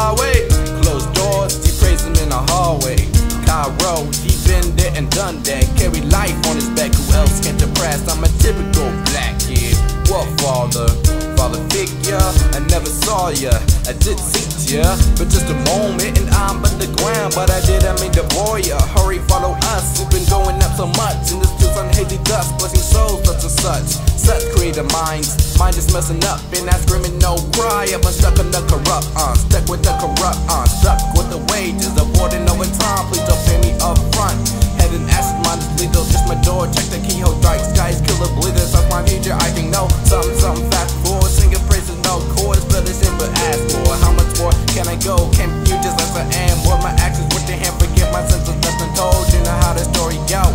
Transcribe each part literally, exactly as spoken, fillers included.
highway. Closed doors, he praised him in the hallway. Cairo, he been there and done that. Carry life on his back, who else can depress? I'm a typical black kid. What father? Father figure, I never saw ya. I did see ya, but just a moment and I'm underground. But I didn't mean to bore ya. Hurry, follow us. We've been going up so much in this fields on hazy dust, blessing souls such and such. Such creative minds, mind is messing up, and I screaming no cry. I've been stuck in the corrupt, uh, stuck with the corrupt, uh, stuck with the wages, avoiding overtime. Please don't pay me up front. Head and acid, mine is lethal. Just my door, check the keyhole, dark skies, killer bleeders. That's my future, I can know something, something fast forward. Singing praises, no chords, but it's in, but ask for how much more can I go? Can't you just as I am? What my actions with your hand, forget my senses, nothing told. You know how the story go.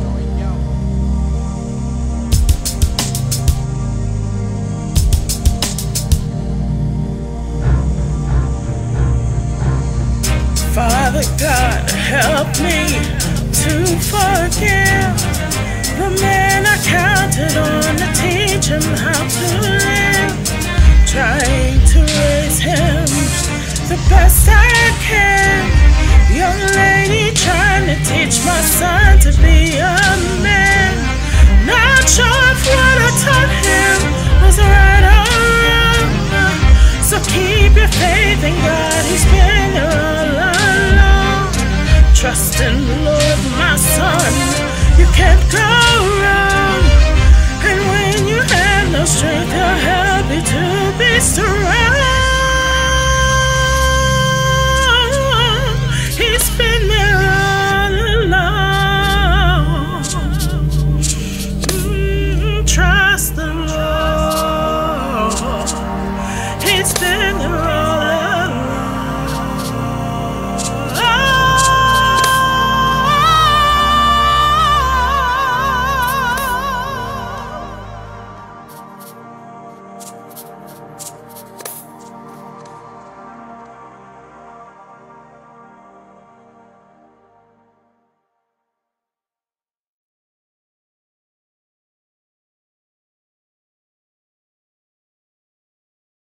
Father God, help me to forgive the man I counted on to teach him how to live. Trying to raise him the best I can. Young lady trying to teach my son to be a man. Not sure if what I taught him was right or wrong. So keep your faith in God, He's been there all along. Trust in the Lord, my son, you can't go